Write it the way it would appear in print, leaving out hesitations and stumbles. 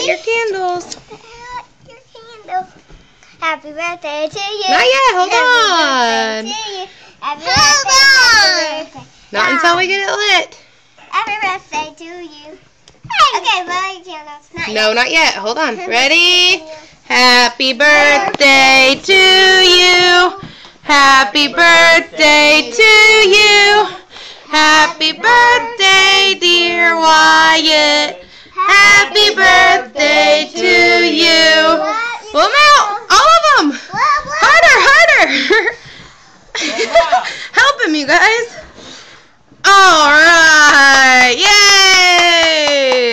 light your candles. Your candle. Happy birthday to you. Not yet. Hold on. Happy birthday. Not until we get it lit. Happy birthday to you. Okay, light your candles. No, not yet. Hold on. Ready? Happy birthday to you. Happy birthday to you. Happy birthday, dear Wyatt. Happy birthday to you. Well,